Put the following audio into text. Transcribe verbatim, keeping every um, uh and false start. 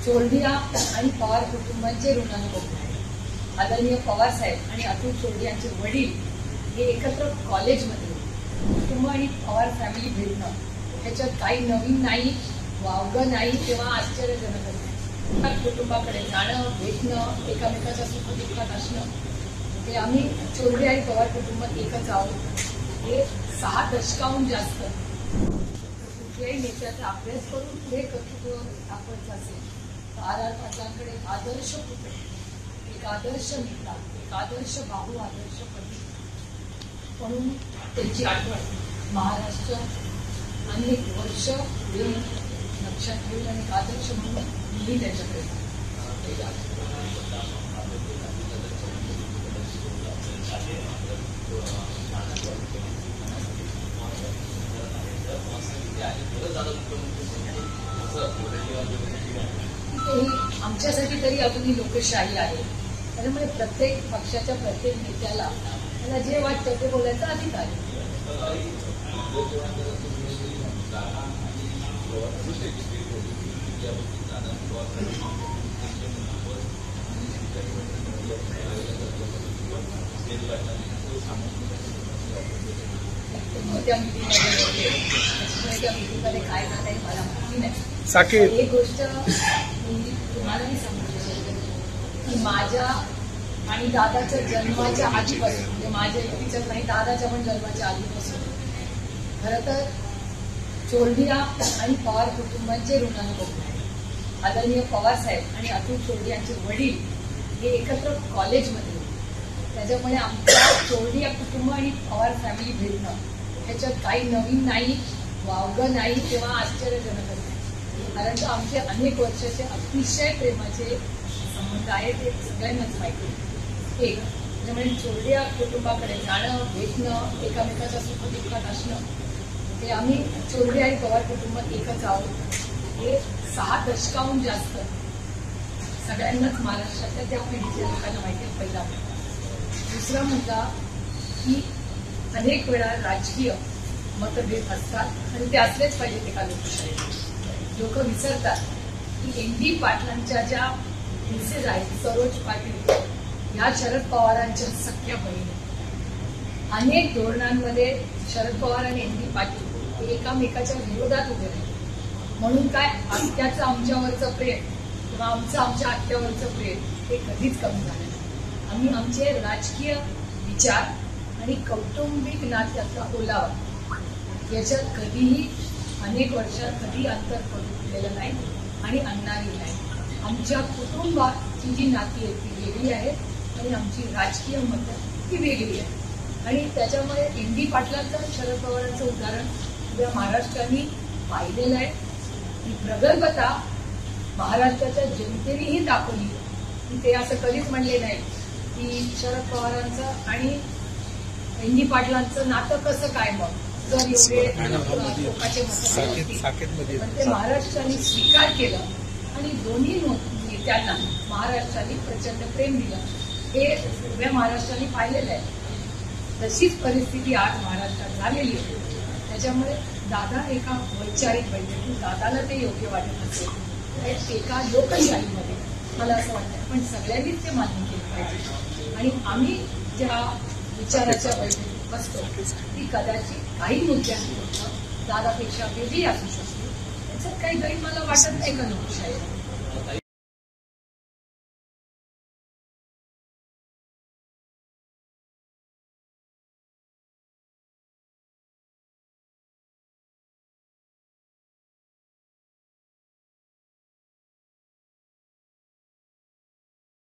चोरडिया आणि पवार कुटुंबांचे ऋणानुबंध आहे. आदरणीय पवार साहेब आणि अतुल चोरडिया यांचे वडील हे एकत्र कॉलेजमध्ये कुटुंब आणि पवार फॅमिली भेटणं ह्याच्यात काही नवीन नाही, वावगं नाही तेव्हा आश्चर्यजनक आहे. कुटुंबाकडे जाणं, भेटणं, एकामेकाच्या सुखदुःखात असणं हे आम्ही चोरडिया आणि पवार कुटुंबात एकच आहोत. हे सहा दशकाहून जास्त कुठल्याही नेत्याचा अभ्यास करून पुढे कर्तृत्व दाखवायचं असेल तर आर आर पाटलांकडे आदर्श कुटुंब, एक आदर्श नेता, एक आदर्श भाऊ, आदर्श पती म्हणून त्यांची आठवण महाराष्ट्र अनेक वर्ष लक्षात ठेवून आणि एक आदर्श म्हणून मीही त्याच्याकडे आमच्यासाठी तरी अजूनही लोकशाही आहे. त्यामुळे प्रत्येक पक्षाच्या प्रत्येक नेत्याला त्याला जे वाटतं ते बोलायचा अधिकार आहे. त्या मीटिंगमध्ये काय झालंय मला माहिती नाही. एक गोष्ट मी तुम्हालाही सांगू शकते की माझ्या आणि दादाच्या जन्माच्या आधीपासून, म्हणजे माझ्या एकटीच्याच नाही, दादाच्या पण जन्माच्या आधीपासून खरं तर चोरडिया आणि पवार कुटुंबांचे ऋणानुबंध आहे. आदरणीय पवार साहेब आणि अतुल चोरडिया यांचे वडील हे एकत्र कॉलेजमध्ये होते. त्याच्यामुळे आमच्या चोरडिया कुटुंब आणि पवार फॅमिली भेटणं ह्याच्यात काही नवीन नाही, वावगं नाही तेव्हा आश्चर्यजनक आहे. कारण आमचे अनेक वर्षाचे अतिशय प्रेमाचे संबंध आहेत, हे सगळ्यांनाच माहिती आहे. एक त्याच्यामुळे चोरडिया कुटुंबाकडे जाणं, भेटणं, एकामेकाच्या सुखदुःखात असणं हे आम्ही चोरडिया आणि पवार कुटुंबात एकच आहोत. हे सहा दशकाहून जास्त सगळ्यांनाच महाराष्ट्रातल्या त्या पिढीच्या लोकांना माहिती आहे. पहिला दुसरा मुद्दा की अनेक वेळा राजकीय मतभेद असतात आणि ते असलेच पाहिजेत एका लोकशाहीत. लोक विसरतात की एन डी पाटलांच्या ज्या मिसेस आहेत सरोज पाटील ह्या शरद पवारांच्या सख्या बहिणी. अनेक धोरणांमध्ये शरद पवार आणि एन डी पाटील हे एकामेकाच्या विरोधात उभे राहिले. म्हणून काय आत्याचं आमच्यावरचं प्रेम किंवा आमचं आमच्या आत्यावरचं प्रेम हे कधीच कमी झालं नाही. आम्ही आमचे राजकीय विचार आणि कौटुंबिक नात्याचा ओलावा याच्यात कधीही अनेक वर्षात कधी अंतर पडू दिलेलं नाही आणि आणणारही नाही. आमच्या कुटुंबाची जी नाती आहेत ती वेगळी आहेत आणि आमची राजकीय मतं ती वेगळी आहे. आणि त्याच्यामुळे एन डी पाटलांचं शरद पवारांचं उदाहरण उद्या महाराष्ट्राने पाहिलेलं आहे. ही प्रगल्भता महाराष्ट्राच्या जनतेनेही दाखवली की ते असं कधीच म्हणले नाही की शरद पवारांचं आणि एन डी पाटलांचं नातं कसं काय मग जर एवढे लोकांचे मत. पण ते महाराष्ट्राने स्वीकार केलं आणि दोन्ही नेत्यांना महाराष्ट्राने प्रचंड प्रेम दिलं. हे सगळ्या महाराष्ट्राने पाहिलेलं आहे. तशीच परिस्थिती आज महाराष्ट्रात झालेली आहे. त्याच्यामुळे दादा एका वैचारिक बैठकीत दादाला ते योग्य वाटत असेल एका लोकशाहीमध्ये मला असं वाटतं पण सगळ्यांनीच ते मान्य केलं पाहिजे. आणि आम्ही ज्या विचाराच्या बैठकीत बसतो ती कदाचित काही मुद्द्यांवर दादापेक्षा वेगळी असू शकते. त्याच्यात काही गैर मला वाटत नाही का लोकशाही